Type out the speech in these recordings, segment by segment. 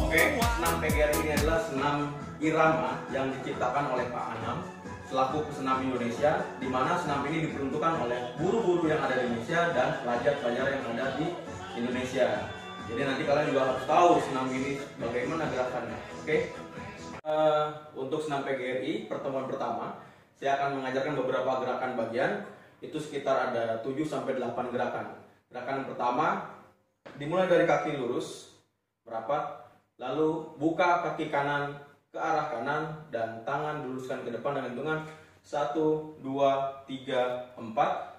Oke, senam PGRI ini adalah senam irama yang diciptakan oleh Pak Anam selaku pesenam Indonesia, di mana senam ini diperuntukkan oleh guru-guru yang ada di Indonesia dan pelajar-pelajar yang ada di Indonesia. Jadi nanti kalian juga harus tahu senam ini bagaimana gerakannya. Oke, untuk senam PGRI pertemuan pertama, saya akan mengajarkan beberapa gerakan bagian. Itu sekitar ada 7-8 gerakan. Gerakan pertama dimulai dari kaki lurus, merapat. Lalu buka kaki kanan ke arah kanan dan tangan diluruskan ke depan dengan hitungan 1, 2, 3, 4. 1, 2,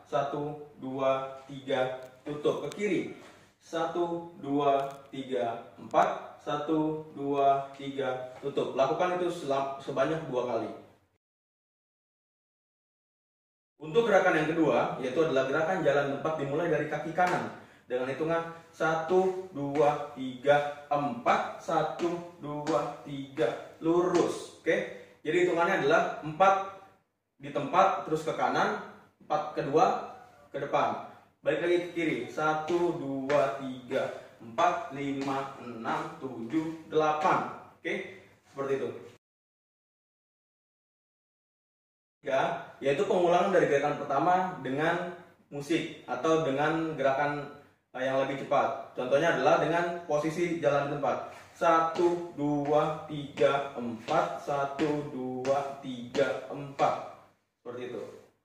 3, tutup ke kiri. 1, 2, 3, 4. 1, 2, 3, tutup. Lakukan itu sebanyak 2 kali. Untuk gerakan yang kedua, yaitu adalah gerakan jalan tempat dimulai dari kaki kanan dengan hitungan 1, 2, 3, 4. 1, 2, 3, lurus. Oke, jadi hitungannya adalah 4 di tempat, terus ke kanan, 4 kedua ke depan, balik lagi ke kiri. 1, 2, 3, 4, 5, 6, 7, 8. Oke, seperti itu. Yaitu pengulangan dari gerakan pertama dengan musik atau dengan gerakan yang lebih cepat. Contohnya adalah dengan posisi jalan tempat. 1, 2, 3, 4. 1, 2, 3, 4. Seperti itu.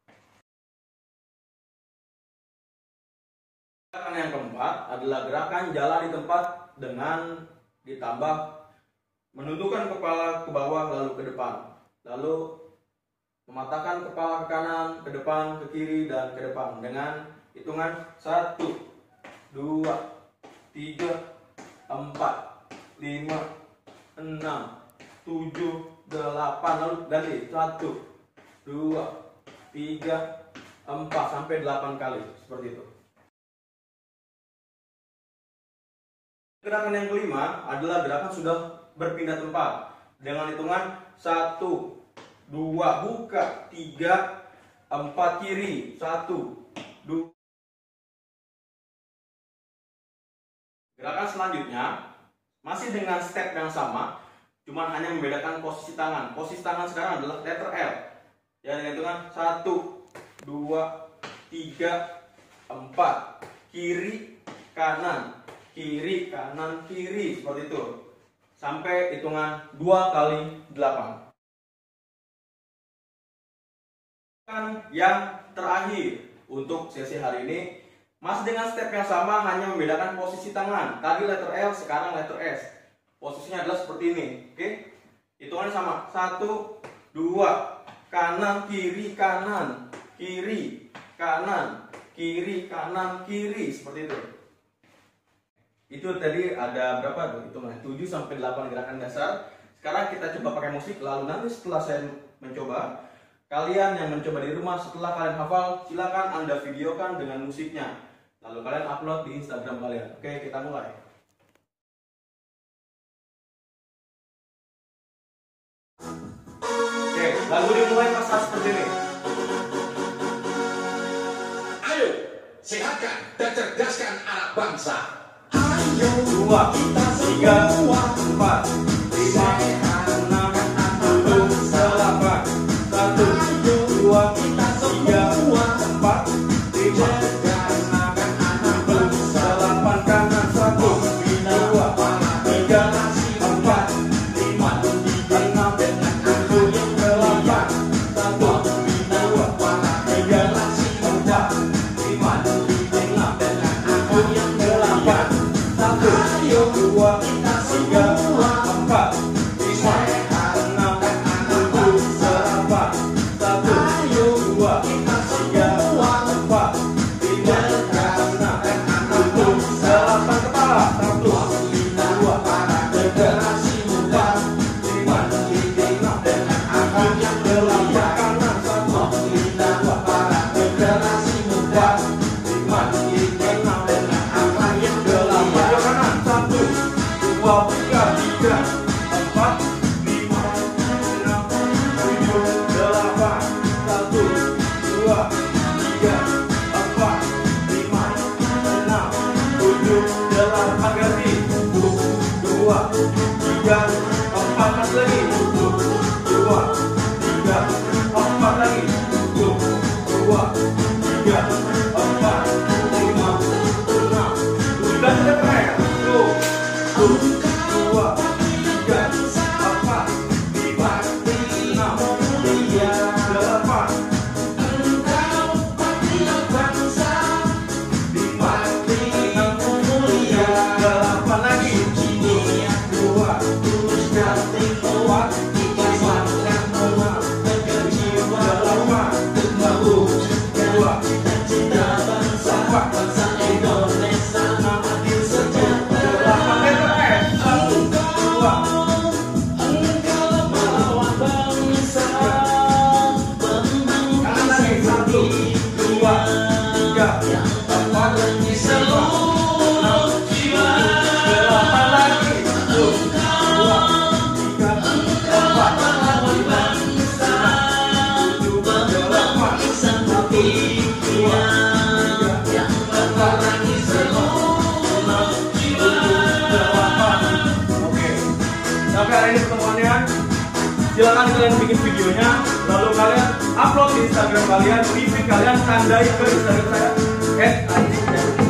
Gerakan yang keempat adalah gerakan jalan di tempat dengan ditambah menundukkan kepala ke bawah lalu ke depan. Lalu mematahkan kepala ke kanan, ke depan, ke kiri, dan ke depan dengan hitungan 1, 2, 3, 4, 5, 6, 7, 8. Lalu ganti 1, 2, 3, 4 sampai 8 kali seperti itu. Gerakan yang kelima adalah gerakan sudah berpindah tempat dengan hitungan 1, 2, buka, 3, 4 kiri, 1, 2. Gerakan selanjutnya masih dengan step yang sama, cuman hanya membedakan posisi tangan. Posisi tangan sekarang adalah letter L. Ya, dengan hitungan 1, 2, 3, 4, kiri, kanan, kiri, kanan, kiri, seperti itu. Sampai hitungan 2 kali 8. Yang terakhir untuk sesi hari ini masih dengan step yang sama, hanya membedakan posisi tangan. Tadi letter L, sekarang letter S. Posisinya adalah seperti ini. Oke, hitungannya sama. 1, 2, kanan, kiri, kanan, kiri, kanan, kiri, kanan, kiri, seperti itu. Itu tadi ada berapa tuh hitungan? 7-8 gerakan dasar. Sekarang kita coba pakai musik. Lalu nanti setelah saya mencoba, kalian yang mencoba di rumah, setelah kalian hafal, silakan Anda videokan dengan musiknya. Lalu kalian upload di Instagram kalian. Oke, kita mulai. Oke, lagu dimulai pas seperti ini. Ayo, sehatkan dan cerdaskan anak bangsa. 2, 3, 4, 5, 6, 7, 8. 1, 2, 3, 4, 5, 8 kanan. 1, 2, 3, 4, 5, 6, 7, 8. 1, 2, 3, 4, 5, 2, dua, tiga, empat, lima, enam, tujuh, delapan. Engkau patriot bangsa. Lima, enam, tujuh, delapan lagi. Dua, tiga, empat, lima, enam, tujuh, delapan. Satu, dua, tiga, empat, Indonesia. Sampai hari ini pertemuannya. Silakan kalian bikin videonya, lalu kalian upload di Instagram kalian, di feed kalian, tandai ke Instagram saya @anjing.